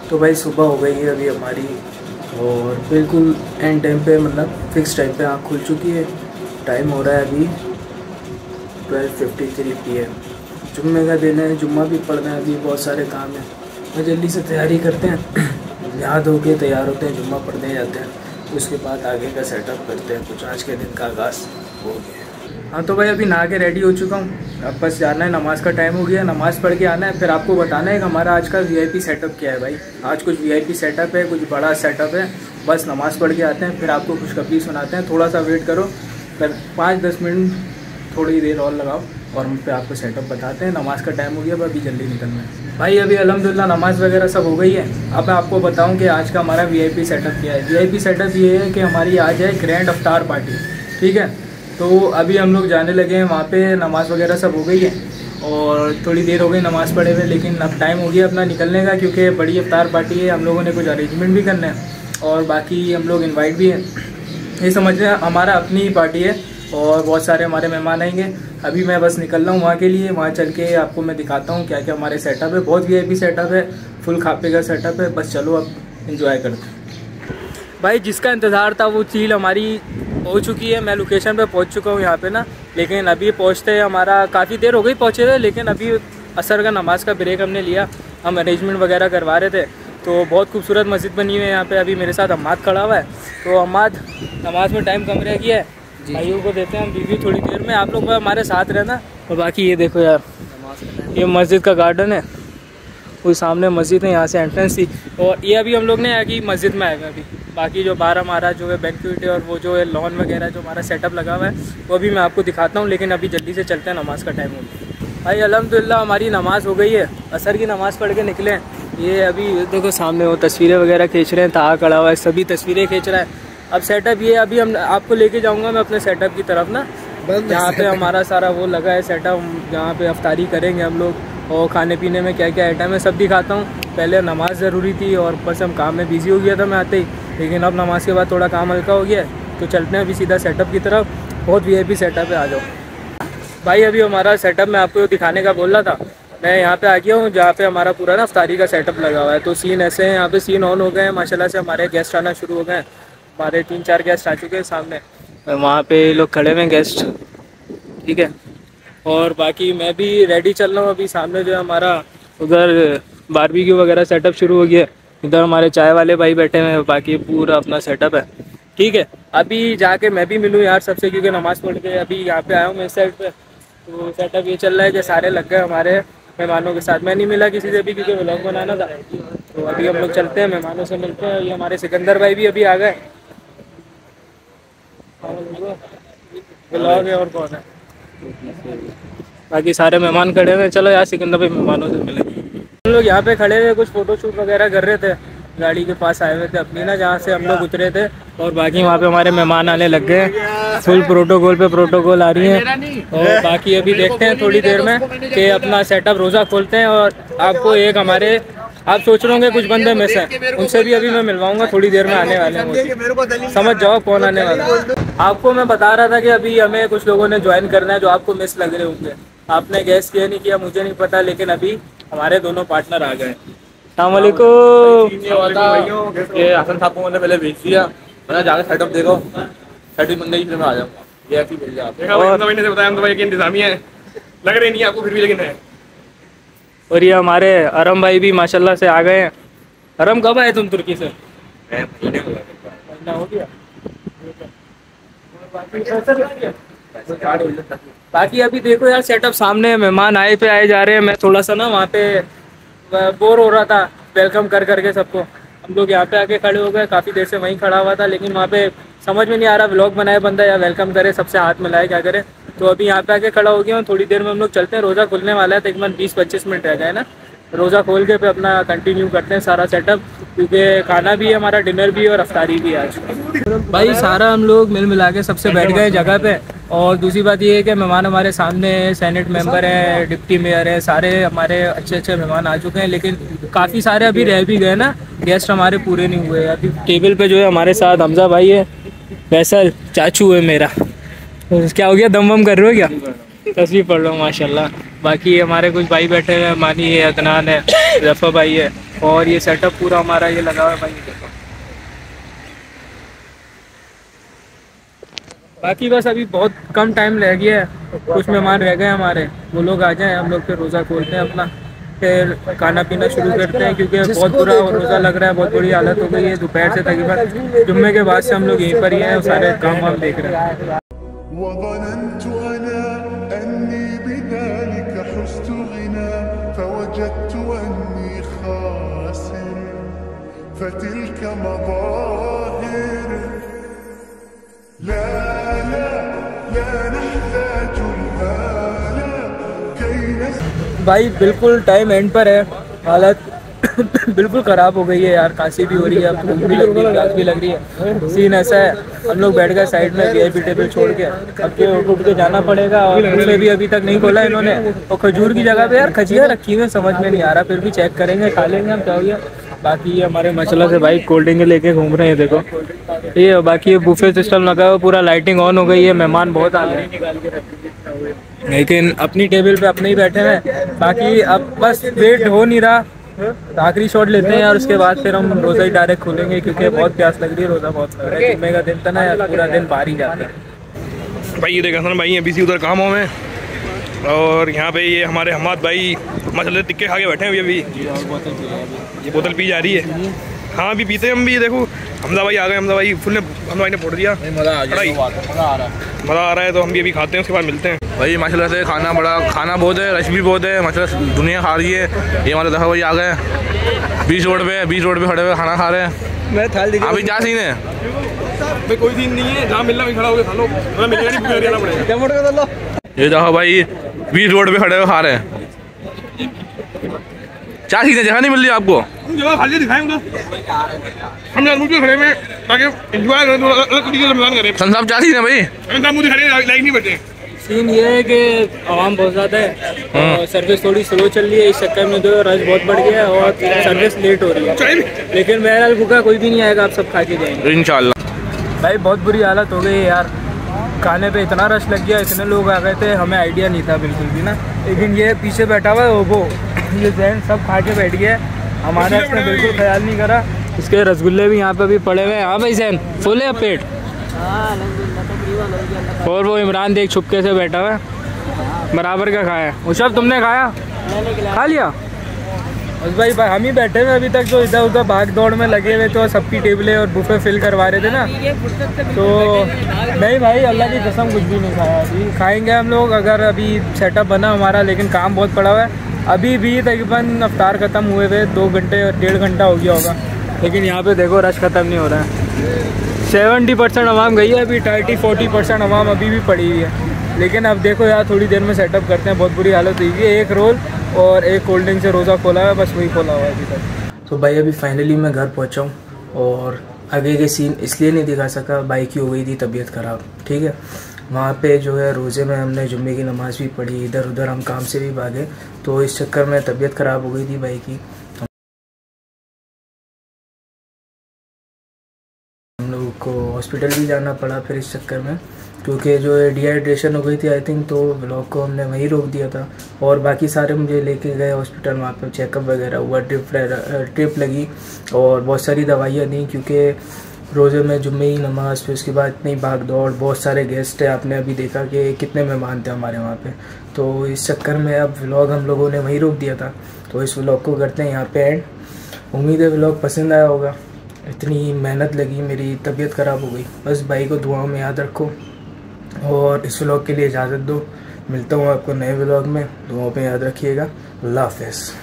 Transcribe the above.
तो भाई सुबह हो गई है अभी हमारी, और बिल्कुल एंड टाइम पे, मतलब फिक्स टाइम पे आँख खुल चुकी है। टाइम हो रहा है अभी 12:53 PM। जुम्मे का दिन है, जुम्मा भी पढ़ना है, अभी बहुत सारे काम हैं। मैं जल्दी से तैयारी करते हैं, याद हो के तैयार होते हैं, जुम्मा पढ़ने जाते हैं, उसके बाद आगे का सेटअप करते हैं। कुछ आज के दिन का आगाज़ हो गया। हाँ तो भाई अभी नहा के रेडी हो चुका हूँ, अब बस जाना है, नमाज़ का टाइम हो गया, नमाज़ पढ़ के आना है। फिर आपको बताना है कि हमारा आज का VIP सेटअप क्या है। भाई आज कुछ VIP सेटअप है, कुछ बड़ा सेटअप है। बस नमाज़ पढ़ के आते हैं, फिर आपको खुशखबरी सुनाते हैं। थोड़ा सा वेट करो, फिर 5-10 मिनट थोड़ी देर और लगाओ, और हम पे आपको सेटअप बताते हैं। नमाज़ का टाइम हो गया, अब अभी जल्दी निकलना है। भाई अभी अल्हम्दुलिल्लाह नमाज़ वगैरह सब हो गई है। अब मैं आपको बताऊं कि आज का हमारा VIP सेटअप क्या है। VIP सेटअप ये है कि हमारी आज है ग्रैंड अफ्तार पार्टी, ठीक है। तो अभी हम लोग जाने लगे हैं वहाँ पे, नमाज़ वगैरह सब हो गई है, और थोड़ी देर हो गई नमाज़ पढ़े हुए, लेकिन अब टाइम हो गया अपना निकलने का, क्योंकि बड़ी अफ्तार पार्टी है। हम लोगों ने कुछ अरेंजमेंट भी करना है, और बाकी हम लोग इन्वाइट भी हैं। ये समझ लें हमारा अपनी ही पार्टी है, और बहुत सारे हमारे मेहमान आएंगे। अभी मैं बस निकल रहा हूँ वहाँ के लिए, वहाँ चल के आपको मैं दिखाता हूँ क्या क्या हमारे सेटअप है। बहुत VIP सेटअप है, फुल खापे का सेटअप है। बस चलो अब इंजॉय करते हैं। भाई जिसका इंतज़ार था वो चील हमारी हो चुकी है। मैं लोकेशन पे पहुँच चुका हूँ यहाँ पे ना, लेकिन अभी पहुँचते हमारा काफ़ी देर हो गई पहुँचे हुए, लेकिन अभी असर का नमाज़ का ब्रेक हमने लिया। हम अरेंजमेंट वगैरह करवा रहे थे, तो बहुत खूबसूरत मस्जिद बनी हुई है यहाँ पे। अभी मेरे साथ अम्माद खड़ा हुआ है, तो अम्माद नमाज़ में टाइम कम रह गया है, भाइयों को देते हैं हम रिव्यू थोड़ी देर में। आप लोग हमारे साथ रहना। और बाकी ये देखो यार, ये मस्जिद का गार्डन है, वो सामने मस्जिद है, यहाँ से एंट्रेंस थी। और ये अभी हम लोग ने यहाँ की मस्जिद में आए हुए अभी। बाकी जो बारह हमारा जो है बैंक्वेट है, और वो जो है लॉन वगैरह जो हमारा सेटअप लगा हुआ है, वो भी मैं आपको दिखाता हूँ। लेकिन अभी जल्दी से चलते हैं, नमाज़ का टाइम हो गया। भाई अल्हम्दुलिल्लाह हमारी नमाज़ हो गई है, असर की नमाज़ पढ़ के निकले हैं। ये अभी देखो सामने वो तस्वीरें वगैरह खींच रहे हैं, ताहा खड़ा हुआ है, सभी तस्वीरें खींच रहा है। अब सेटअप ये अभी हम आपको लेके जाऊंगा मैं अपने सेटअप की तरफ ना, जहाँ पे हमारा सारा वो लगा है सेटअप, जहाँ पे अफ्तारी करेंगे हम लोग, और खाने पीने में क्या क्या आइटम है सब दिखाता हूँ। पहले नमाज़ ज़रूरी थी, और ऊपर से हम काम में बिज़ी हो गया था मैं आते ही, लेकिन अब नमाज़ के बाद थोड़ा काम हल्का हो गया है, तो चलते हैं अभी सीधा सेटअप की तरफ। बहुत VIP सेटअप है, आ जाओ। भाई अभी हमारा सेटअप मैं आपको दिखाने का बोल रहा था, मैं यहाँ पे आ गया हूँ जहाँ पे हमारा पूरा ना अफ्तारी का सेटअप लगा हुआ है। तो सीन ऐसे हैं, यहाँ पे सीन ऑन हो गए हैं माशाल्लाह से, हमारे गेस्ट आना शुरू हो गए हैं। हमारे 3-4 गेस्ट आ चुके हैं सामने, वहाँ पे लोग खड़े हुए हैं गेस्ट, ठीक है। और बाकी मैं भी रेडी चल रहा हूँ। अभी सामने जो है हमारा उधर बारबेक्यू वगैरह सेटअप शुरू हो गया, इधर हमारे चाय वाले भाई बैठे हुए हैं, बाकी पूरा अपना सेटअप है, ठीक है। अभी जाके मैं भी मिलूँ यार सबसे, क्योंकि नमाज़ पढ़ के अभी यहाँ पे आया हूँ मैं इस साइड पे। तो सेटअप ये चल रहा है कि सारे लग गए हमारे मेहमानों के साथ। मैं नहीं मिला किसी से भी, क्योंकि व्लॉग बनाना था। तो अभी हम लोग चलते हैं, मेहमानों से मिलते हैं। ये हमारे सिकंदर भाई भी अभी आ गए, व्लॉग है और कौन है, बाकी सारे मेहमान खड़े हुए हैं। चलो यार सिकंदर भाई मेहमानों से मिले। हम लोग यहाँ पे खड़े हुए कुछ फ़ोटो शूट वगैरह कर रहे थे, गाड़ी के पास आए हुए थे अपनी ना, जहाँ से हम लोग उतरे थे। और बाकी वहाँ पे हमारे मेहमान आने लग गए, फुल प्रोटोकॉल पे प्रोटोकॉल आ रही है। और बाकी अभी देखते हैं थोड़ी देर में कि अपना सेटअप रोज़ा खोलते हैं। और आपको एक हमारे, आप सोच रहे होंगे कुछ बंदे मिस हैं, उनसे भी अभी मैं मिलवाऊंगा, थोड़ी देर में आने वाले हैं, समझ जाओ कौन आने वाला है। आपको मैं बता रहा था कि अभी हमें कुछ लोगों ने ज्वाइन करना है, जो आपको मिस लग रहे होंगे। आपने गैस किया नहीं किया मुझे नहीं पता, लेकिन अभी हमारे दोनों पार्टनर आ गए। अस्सलाम वालेकुम। ये हसन साहब को मैंने पहले भेज दिया, मैंने जाकर सेटअप देखो, सेटिंग बन गई, फिर मैं आ जाऊंगा। ये ऐसी भेज दिया आपने। देखा भाई, महीने से बताया हम तो भाई की इंतजामिया है, लग रही नहीं है आपको फिर भी, लेकिन है। और ये हमारे अरम भाई भी माशाल्लाह से आ गए हैं। अरम कब आए तुम तुर्की से? महीना हो गया। बाकी अभी देखो यार सेटअप सामने, मेहमान आए पे आए जा रहे हैं। मैं थोड़ा सा ना वहाँ पे बोर हो रहा था वेलकम कर करके सबको। हम लोग यहाँ पे आके खड़े हो गए, काफ़ी देर से वहीं खड़ा हुआ था, लेकिन वहाँ पे समझ में नहीं आ रहा व्लॉग बनाए बंदा या वेलकम करे, सबसे हाथ मिलाए क्या करे। तो अभी यहाँ पे आके खड़ा हो गया हूँ, थोड़ी देर में हम लोग चलते हैं। रोज़ा खुलने वाला है, तकरीबन 20-25 मिनट रह गए ना, रोज़ा खोल के पे अपना कंटिन्यू करते हैं सारा सेटअप, क्योंकि खाना भी है हमारा, डिनर भी है और अफ्तारी भी है आज। भाई सारा हम लोग मिल मिला के सबसे बैठ गए जगह पे। और दूसरी बात ये है कि मेहमान हमारे सामने हैं, सेनेट मेंबर हैं, डिप्टी मेयर है, सारे हमारे अच्छे अच्छे मेहमान आ चुके हैं। लेकिन काफ़ी सारे अभी रह भी गए ना, गेस्ट हमारे पूरे नहीं हुए। अभी टेबल पे जो है हमारे साथ हमजा भाई है, फैसल चाचू है मेरा। क्या हो गया, दम वम कर रहे हो क्या? तस्वीर पढ़ लो माशाल्लाह। बाकी हमारे कुछ भाई बैठे हैं, मानी है, अदनान है, रफ़ा भाई है, और ये सेटअप पूरा हमारा ये लगा हुआ है भाई, देखो। बाकी बस अभी बहुत कम टाइम रह गया है, कुछ मेहमान रह गए हमारे, वो लोग आ जाएं, हम लोग फिर रोज़ा खोलते हैं अपना, फिर खाना पीना शुरू करते हैं, क्योंकि बहुत बुरा रोज़ा लग रहा है, बहुत बुरी हालत हो गई है। दोपहर से तकरीबन जुम्मे के बाद से हम लोग यहीं पर ही हैं, सारे काम वाम देख रहे हैं। भाई बिल्कुल टाइम एंड पर है, हालत बिल्कुल ख़राब हो गई है यार, खांसी भी हो रही है, अब भूख भी लग रही है, प्यास भी लग रही है। सीन ऐसा है, हम लोग बैठ गए साइड में VIP टेबल छोड़ के, अब के उठ के जाना पड़ेगा। और उसमें भी अभी तक नहीं खोला इन्होंने, और खजूर की जगह पे यार खजियाँ रखी हुई, समझ में नहीं आ रहा, फिर भी चेक करेंगे, खा लेंगे हम, क्या हो गया। बाकी ये हमारे मसला से भाई कोल्ड ड्रिंक लेके घूम रहे हैं, देखो ये। बाकी ये बुफे सिस्टम लगा हुआ, पूरा लाइटिंग ऑन हो गई है, मेहमान बहुत आ गए हैं, लेकिन अपनी टेबल पे अपने ही बैठे हैं। बाकी अब बस वेट हो नहीं रहा, आखिरी शॉट लेते हैं और उसके बाद फिर हम रोज़ा ही डायरेक्ट खोलेंगे, क्योंकि बहुत प्यास लग रही है, रोज़ा बहुत लग रहा है। जुम्मे का दिन था ना यार, पूरा दिन बाहर ही जाता है। भाई ये देखा सर भाई अभी उधर कामों में, और यहाँ पे ये हमारे हमाद भाई मसाले टिक्के खा के बैठे हैं अभी। ये बोतल पी जा रही है, हाँ अभी पीते हैं हम भी। देखो हमजा भाई आ गए, हमजा भाई हमजा भाई ने फोड़ दिया, मज़ा आ रहा है, तो हम भी अभी खाते हैं, उसके बाद मिलते हैं। भाई माशाल्लाह से खाना बहुत है, रश भी बहुत है, माशाल्लाह दुनिया खा रही है। ये हमारे दफा भाई आ गए, 20 रोड पे खड़े हुए खाना खा रहे हैं। मैं थाल दिखा अभी क्या सीन है भाई? कोई सीन नहीं है, जहाँ मिलना वहीं खड़ा होकर खा लो, मिलेगा। ये दफा भाई 20 रोड पे खड़े हुए खा रहे हैं, क्या सीन है? जगह नहीं मिल रही आपको? जगह खाली दिखाएंगे हम जानबूझ के खड़े में, ताकि एंजॉय करें, अलग तरीके से रमजान करें। सन साहब क्या सीन है भाई? हम मुझे खड़े लाइक नहीं बैठे। सीन ये है कि आवाम बहुत ज़्यादा है और सर्विस थोड़ी स्लो चल रही है, इस चक्कर में जो रश बहुत बढ़ गया है और सर्विस लेट हो रही है। लेकिन बहरहाल भूखा कोई भी नहीं आएगा, आप सब खा के जाएंगे इंशाल्लाह। भाई बहुत बुरी हालत हो गई है यार, खाने पे इतना रश लग गया, इतने लोग आ गए थे, हमें आइडिया नहीं था बिल्कुल भी ना। लेकिन ये पीछे बैठा हुआ है वो ये जैन सब खा के बैठ गया, हमारा इसने बिल्कुल ख्याल नहीं करा। इसके रसगुल्ले भी यहाँ पे भी पड़े हुए हैं। हाँ भाई जैन फुल है पेट? और वो इमरान देख छुपके से बैठा हुआ है, बराबर का खाया। उशब तुमने खाया? खा लिया? बस भाई हम ही बैठे हुए अभी तक, तो इधर उधर भाग दौड़ में लगे हुए, तो सबकी टेबलें और बुफे फिल करवा रहे थे ना, तो नहीं भाई अल्लाह की कसम कुछ भी नहीं खाया। अभी खाएंगे हम लोग, अगर अभी सेटअप बना हमारा, लेकिन काम बहुत पड़ा हुआ है। अभी भी तकरीबन अफ्तार ख़त्म हुए हुए 2 घंटे और 1.5 घंटा हो गया होगा, लेकिन यहाँ पे देखो रश ख़त्म नहीं हो रहा है। 70% आवाम गई है, अभी 30-40% आवाम अभी भी पड़ी हुई है। लेकिन अब देखो यार थोड़ी देर में सेटअप करते हैं, बहुत बुरी हालत हुई है। 1 रोल और 1 कोल्ड ड्रिंक से रोज़ा खोला है, बस वही खोला हुआ है अभी तक। तो भाई अभी फाइनली मैं घर पहुँचा हूँ, और आगे के सीन इसलिए नहीं दिखा सका, भाई की हो गई थी तबीयत ख़राब, ठीक है। वहाँ पे जो है रोज़े में हमने जुम्मे की नमाज़ भी पढ़ी, इधर उधर हम काम से भी भागे, तो इस चक्कर में तबीयत ख़राब हो गई थी भाई की। हम लोगों को हॉस्पिटल भी जाना पड़ा फिर इस चक्कर में, क्योंकि जो है डिहाइड्रेशन हो गई थी आई थिंक, तो व्लॉग को हमने वहीं रोक दिया था। और बाकी सारे मुझे लेके गए हॉस्पिटल, वहाँ पे चेकअप वगैरह हुआ, ट्रिप लगी और बहुत सारी दवाइयाँ दी, क्योंकि रोज़े में जुम्मे की नमाज़, फिर उसके बाद इतनी भाग दौड़, बहुत सारे गेस्ट है, आपने अभी देखा कि कितने मेहमान थे हमारे वहाँ पे। तो इस चक्कर में अब व्लॉग हम लोगों ने वहीं रोक दिया था, तो इस व्लॉग को करते हैं यहाँ पे एंड। उम्मीद है व्लॉग पसंद आया होगा, इतनी मेहनत लगी, मेरी तबीयत ख़राब हो गई, बस भाई को दुआओं में याद रखो और इस व्लॉग के लिए इजाज़त दो। मिलता हूँ आपको नए व्लॉग में, दुआओं पे याद रखिएगा। अल्लाह हाफ़िज़।